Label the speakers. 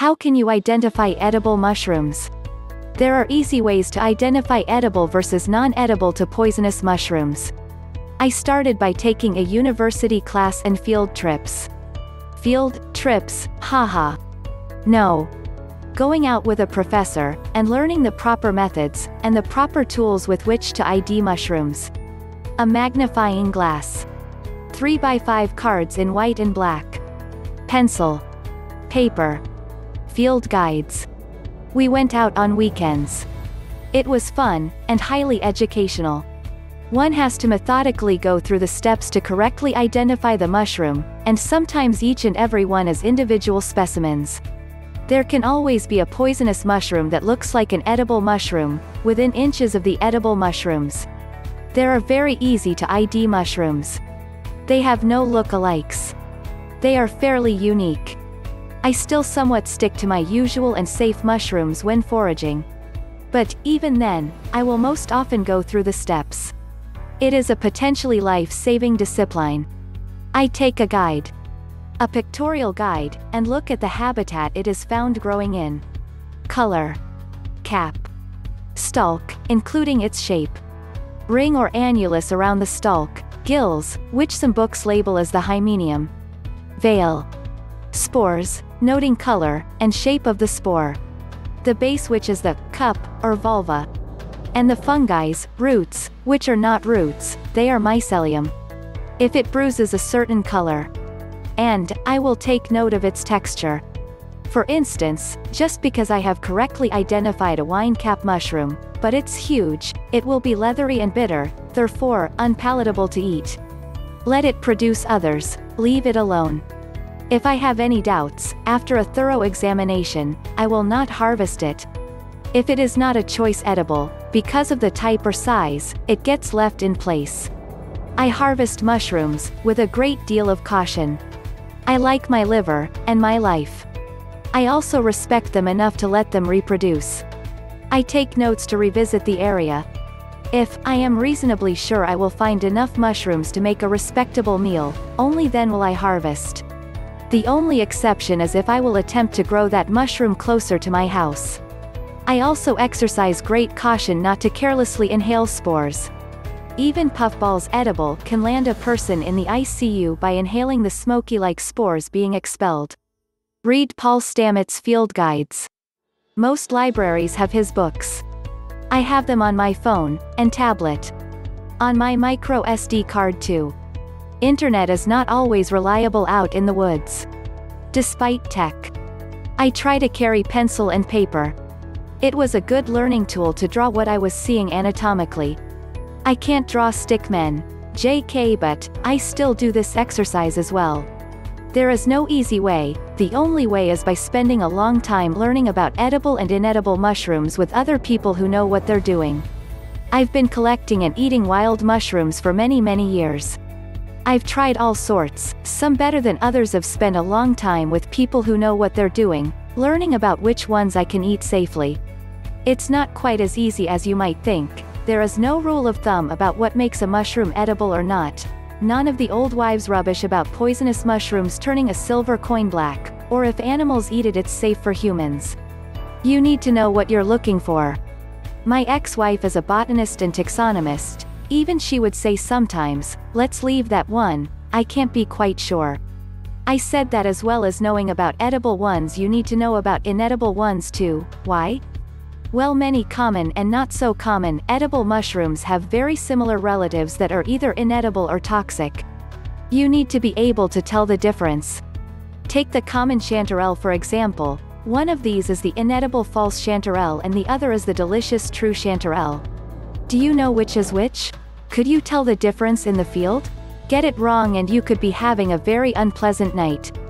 Speaker 1: How can you identify edible mushrooms? There are easy ways to identify edible versus non-edible to poisonous mushrooms. I started by taking a university class and field trips. Field trips, haha. No. Going out with a professor, and learning the proper methods, and the proper tools with which to ID mushrooms. A magnifying glass. 3x5 cards in white and black. Pencil. Paper. Field guides. We went out on weekends. It was fun, and highly educational. One has to methodically go through the steps to correctly identify the mushroom, and sometimes each and every one as individual specimens. There can always be a poisonous mushroom that looks like an edible mushroom, within inches of the edible mushrooms. There are very easy to ID mushrooms. They have no look-alikes. They are fairly unique. I still somewhat stick to my usual and safe mushrooms when foraging. But, even then, I will most often go through the steps. It is a potentially life-saving discipline. I take a guide. A pictorial guide, and look at the habitat it is found growing in. Color. Cap. Stalk, including its shape. Ring or annulus around the stalk, gills, which some books label as the hymenium. Veil. Spores, noting color, and shape of the spore. The base, which is the cup, or vulva. And the fungi's roots, which are not roots, they are mycelium. If it bruises a certain color. And, I will take note of its texture. For instance, just because I have correctly identified a wine cap mushroom, but it's huge, it will be leathery and bitter, therefore, unpalatable to eat. Let it produce others, leave it alone. If I have any doubts, after a thorough examination, I will not harvest it. If it is not a choice edible, because of the type or size, it gets left in place. I harvest mushrooms, with a great deal of caution. I like my liver, and my life. I also respect them enough to let them reproduce. I take notes to revisit the area. If I am reasonably sure I will find enough mushrooms to make a respectable meal, only then will I harvest. The only exception is if I will attempt to grow that mushroom closer to my house. I also exercise great caution not to carelessly inhale spores. Even puffballs edible can land a person in the ICU by inhaling the smoky-like spores being expelled. Read Paul Stamets' field guides. Most libraries have his books. I have them on my phone and tablet. On my micro SD card too. Internet is not always reliable out in the woods. Despite tech. I try to carry pencil and paper. It was a good learning tool to draw what I was seeing anatomically. I can't draw stick men, JK, but I still do this exercise as well. There is no easy way, the only way is by spending a long time learning about edible and inedible mushrooms with other people who know what they're doing. I've been collecting and eating wild mushrooms for many years. I've tried all sorts, some better than others. Have spent a long time with people who know what they're doing, learning about which ones I can eat safely. It's not quite as easy as you might think. There is no rule of thumb about what makes a mushroom edible or not. None of the old wives' rubbish about poisonous mushrooms turning a silver coin black, or if animals eat it it's safe for humans. You need to know what you're looking for. My ex-wife is a botanist and taxonomist. Even she would say sometimes, let's leave that one, I can't be quite sure. I said that as well as knowing about edible ones you need to know about inedible ones too. Why? Well, many common and not so common edible mushrooms have very similar relatives that are either inedible or toxic. You need to be able to tell the difference. Take the common chanterelle for example. One of these is the inedible false chanterelle and the other is the delicious true chanterelle. Do you know which is which? Could you tell the difference in the field? Get it wrong and you could be having a very unpleasant night.